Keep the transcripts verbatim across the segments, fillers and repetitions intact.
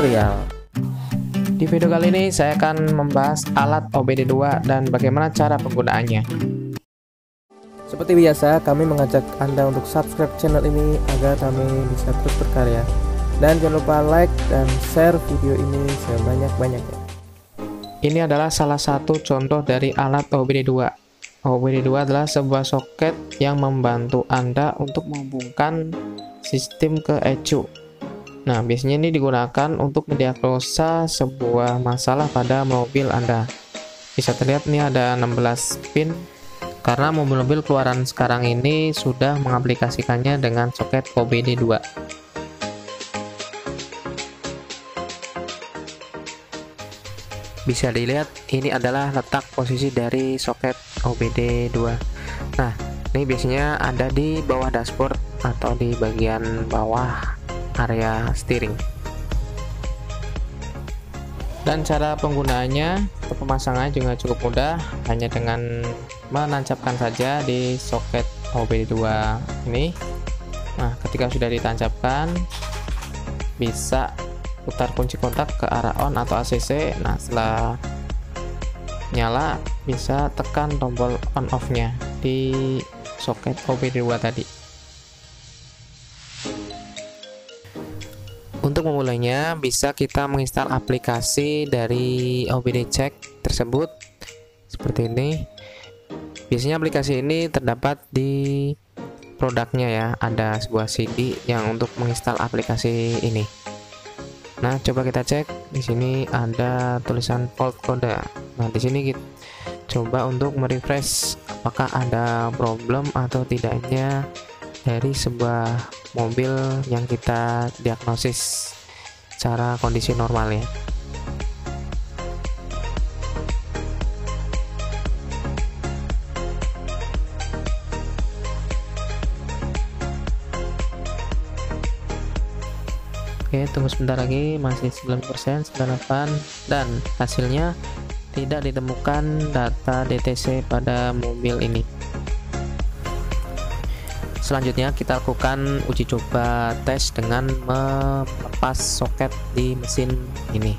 tutorial. Di video kali ini saya akan membahas alat O B D dua dan bagaimana cara penggunaannya. Seperti biasa, kami mengajak Anda untuk subscribe channel ini agar kami bisa terus berkarya. Dan jangan lupa like dan share video ini sebanyak-banyaknya. Ini adalah salah satu contoh dari alat O B D dua. O B D dua adalah sebuah soket yang membantu Anda untuk menghubungkan sistem ke E C U. Nah, biasanya ini digunakan untuk mendiagnosa sebuah masalah pada mobil Anda. Bisa terlihat nih ada enam belas pin, karena mobil-mobil keluaran sekarang ini sudah mengaplikasikannya dengan soket O B D dua. Bisa dilihat ini adalah letak posisi dari soket O B D dua. Nah, ini biasanya ada di bawah dashboard atau di bagian bawah area steering. Dan cara penggunaannya atau pemasangannya juga cukup mudah, hanya dengan menancapkan saja di soket O B D dua ini. Nah, ketika sudah ditancapkan, bisa putar kunci kontak ke arah on atau A C C. Nah, setelah nyala bisa tekan tombol on off nya di soket O B D dua tadi. Untuk memulainya bisa kita menginstal aplikasi dari O B D check tersebut seperti ini. Biasanya aplikasi ini terdapat di produknya ya, ada sebuah C D yang untuk menginstal aplikasi ini. Nah, coba kita cek. Di sini ada tulisan fault code. Nah, di sini kita coba untuk merefresh apakah ada problem atau tidaknya dari sebuah mobil yang kita diagnosis secara kondisi normal ya. Oke, tunggu sebentar lagi, masih sembilan persen, sembilan puluh delapan, dan hasilnya tidak ditemukan data D T C pada mobil ini. Selanjutnya kita lakukan uji coba tes dengan melepas soket di mesin ini.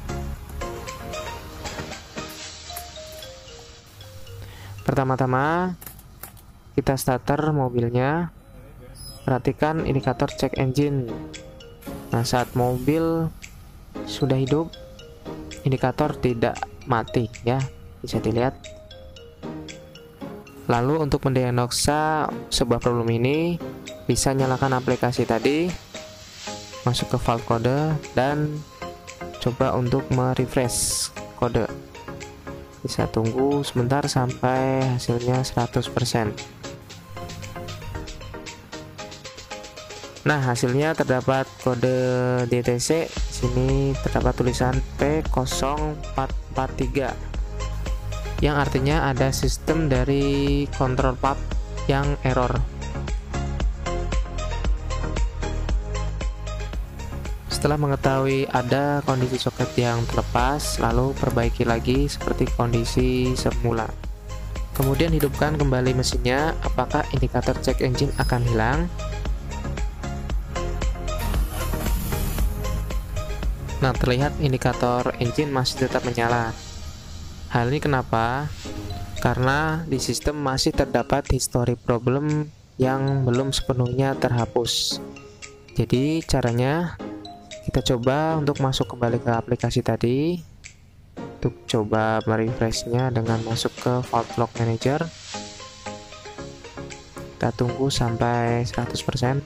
Pertama-tama kita starter mobilnya, perhatikan indikator check engine. Nah, saat mobil sudah hidup, indikator tidak mati ya, bisa dilihat. Lalu untuk mendiagnosa sebuah problem ini, bisa nyalakan aplikasi tadi, masuk ke fault code, dan coba untuk merefresh kode. Bisa tunggu sebentar sampai hasilnya seratus persen. Nah, hasilnya terdapat kode D T C. Sini terdapat tulisan P nol empat empat tiga, yang artinya ada sistem dari control pub yang error. Setelah mengetahui ada kondisi soket yang terlepas, lalu perbaiki lagi seperti kondisi semula. Kemudian hidupkan kembali mesinnya. Apakah indikator check engine akan hilang? Nah, terlihat indikator engine masih tetap menyala. Hal ini kenapa? Karena di sistem masih terdapat history problem yang belum sepenuhnya terhapus. Jadi caranya kita coba untuk masuk kembali ke aplikasi tadi. Untuk coba merefreshnya dengan masuk ke fault log manager. Kita tunggu sampai seratus persen.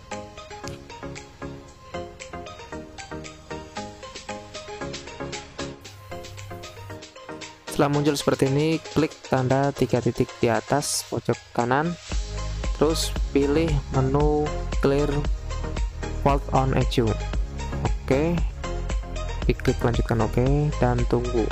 Setelah muncul seperti ini, klik tanda tiga titik di atas pojok kanan, terus pilih menu clear fault on E C U. Oke, diklik lanjutkan oke, dan tunggu.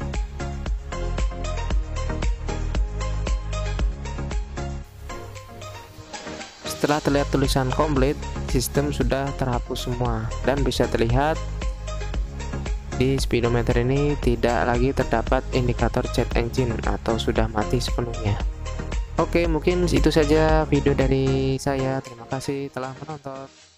Setelah terlihat tulisan complete, sistem sudah terhapus semua, dan bisa terlihat di speedometer ini tidak lagi terdapat indikator check engine atau sudah mati sepenuhnya. Oke, mungkin itu saja video dari saya. Terima kasih telah menonton.